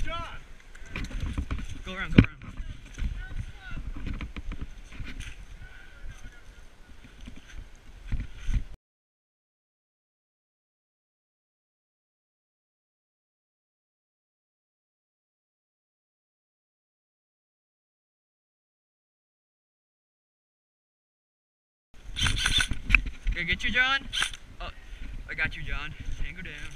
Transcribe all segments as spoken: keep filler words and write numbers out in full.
John. Go around, go around. Can I get you, John? Oh, I got you, John. Tango down.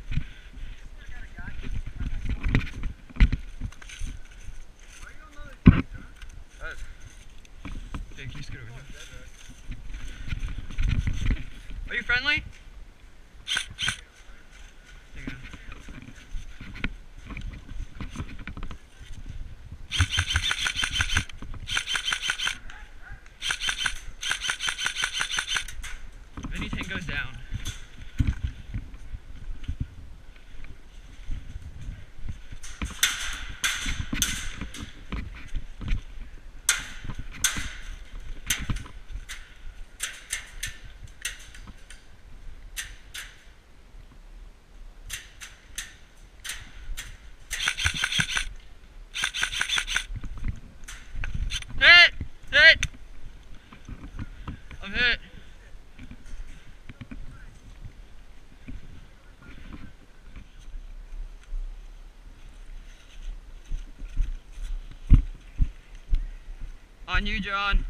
Hey, can you scoot over here? Are you friendly? There you go. If anything goes down. Hit! Hit! I'm hit. On you, John.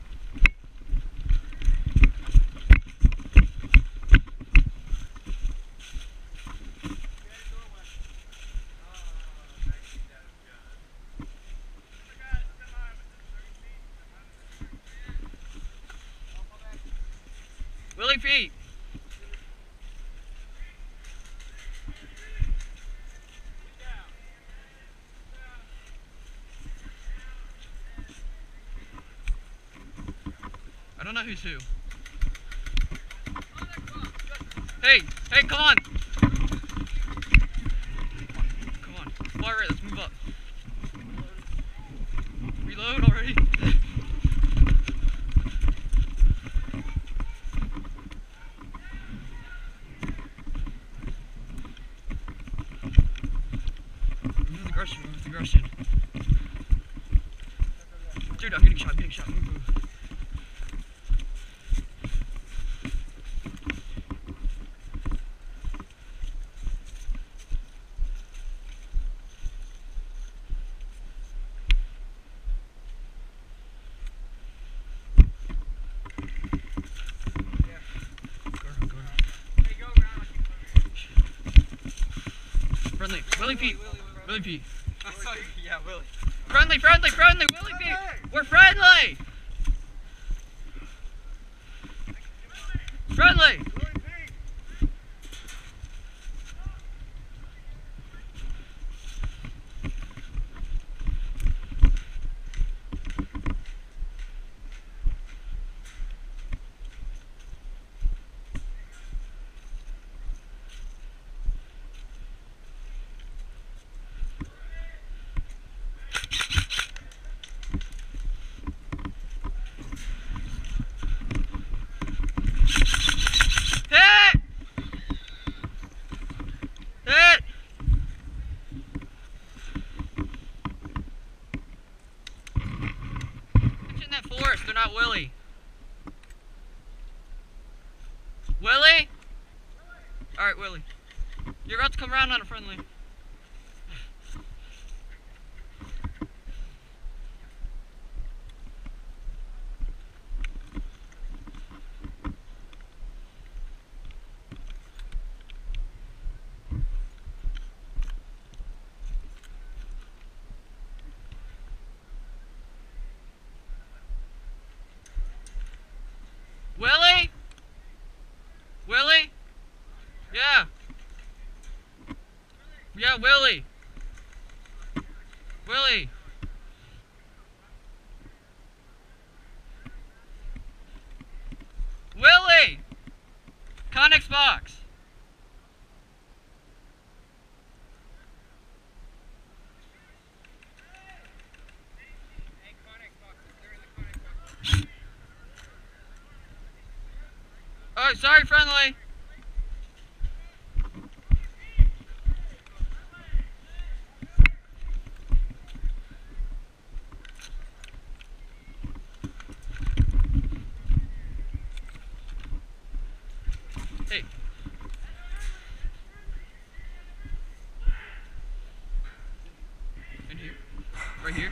Willie Pete. I don't know who's who. Hey, hey, come on. Come on. Far right, let's move up. Reload already? Remove the aggression, remove the aggression. Dude, I'm getting shot, I'm getting shot. Move, move. Friendly, Willie Pete, Willie Pete. I saw you, yeah, Willie. Friendly, friendly, friendly, Willie Pete. We're friendly. Friendly. Hit! Hit! It's in that forest, they're not Willie. Willie? Alright, Willie. You're about to come around on a friendly. Willie? Willie? Yeah. Yeah, Willie. Willie. Willie! Connex box. Oh, sorry, friendly. Right here.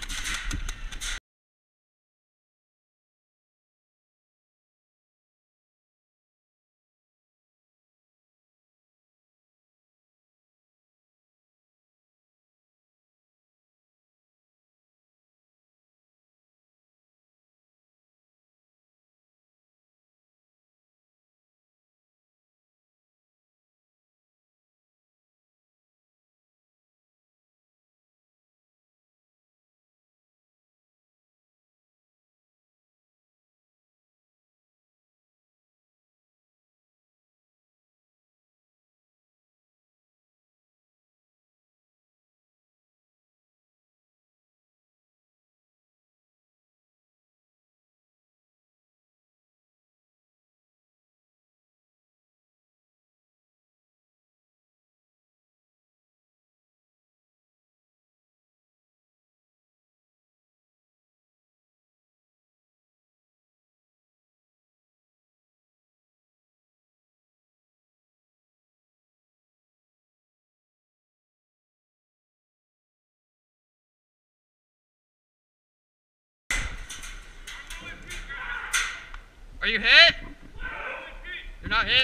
Are you hit? You're not hit?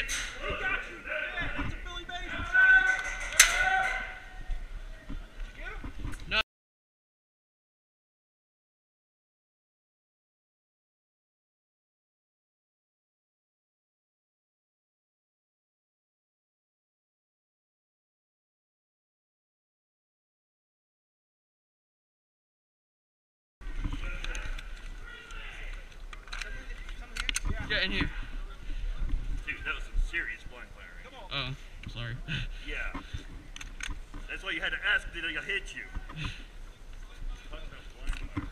No. Get in here. Dude, that was some serious blind firing. Oh, sorry. Yeah. That's why you had to ask, did I hit you? Talk about blind firing.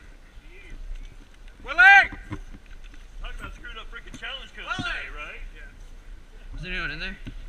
Willie! Talk about screwed up freaking challenge codes today, right? Yeah. Is anyone in there?